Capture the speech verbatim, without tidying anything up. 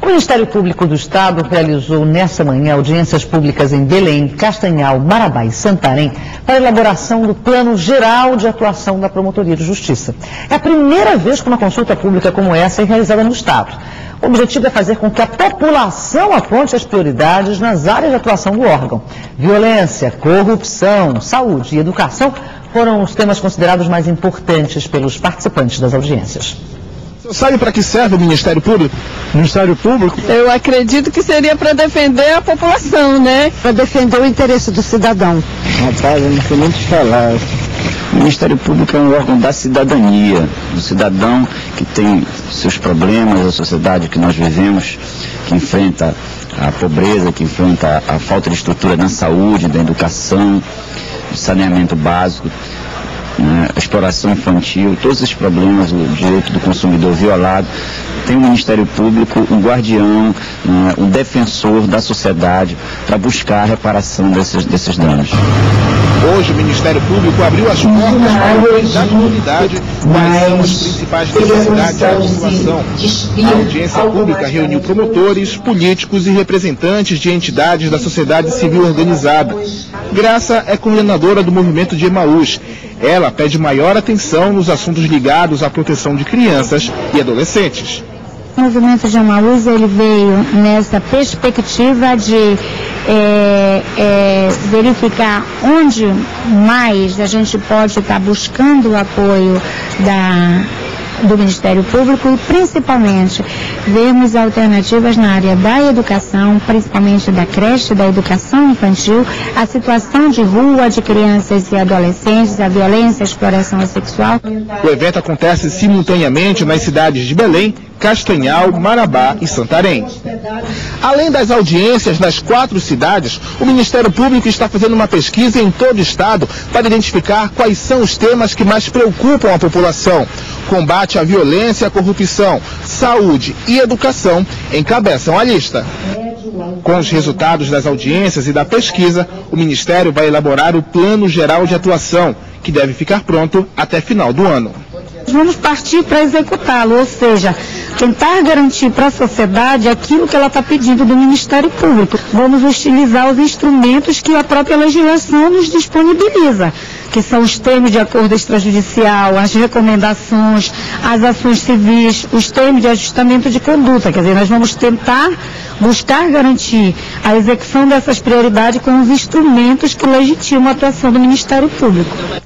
O Ministério Público do Estado realizou nessa manhã audiências públicas em Belém, Castanhal, Marabá e Santarém para a elaboração do Plano Geral de Atuação da Promotoria de Justiça. É a primeira vez que uma consulta pública como essa é realizada no Estado. O objetivo é fazer com que a população aponte as prioridades nas áreas de atuação do órgão. Violência, corrupção, saúde e educação foram os temas considerados mais importantes pelos participantes das audiências. Você sabe para que serve o Ministério Público? Ministério Público? Eu acredito que seria para defender a população, né? Para defender o interesse do cidadão. Rapaz, eu não sei nem te falar. O Ministério Público é um órgão da cidadania, do cidadão que tem seus problemas, a sociedade que nós vivemos, que enfrenta a pobreza, que enfrenta a falta de estrutura na saúde, da educação, do saneamento básico, né, a exploração infantil, todos esses problemas, o direito do consumidor violado. Tem o Ministério Público, um guardião, né, um defensor da sociedade para buscar a reparação desses, desses danos. Hoje o Ministério Público abriu as portas para ouvir da comunidade quais são as principais necessidades da situação. A audiência pública reuniu promotores, políticos e representantes de entidades da sociedade civil organizada. Graça é coordenadora do movimento de Emaús. Ela pede maior atenção nos assuntos ligados à proteção de crianças e adolescentes. O movimento de Emaús, ele veio nessa perspectiva de é, é, verificar onde mais a gente pode estar buscando o apoio da, do Ministério Público e principalmente vermos alternativas na área da educação, principalmente da creche, da educação infantil, a situação de rua de crianças e adolescentes, a violência, a exploração sexual. O evento acontece simultaneamente nas cidades de Belém, Castanhal, Marabá e Santarém. Além das audiências nas quatro cidades, o Ministério Público está fazendo uma pesquisa em todo o estado para identificar quais são os temas que mais preocupam a população. Combate à violência e à corrupção, saúde e educação encabeçam a lista. Com os resultados das audiências e da pesquisa, o Ministério vai elaborar o Plano Geral de Atuação, que deve ficar pronto até final do ano. Vamos partir para executá-lo, ou seja, tentar garantir para a sociedade aquilo que ela está pedindo do Ministério Público. Vamos utilizar os instrumentos que a própria legislação nos disponibiliza, que são os termos de acordo extrajudicial, as recomendações, as ações civis, os termos de ajustamento de conduta. Quer dizer, nós vamos tentar buscar garantir a execução dessas prioridades com os instrumentos que legitimam a atuação do Ministério Público.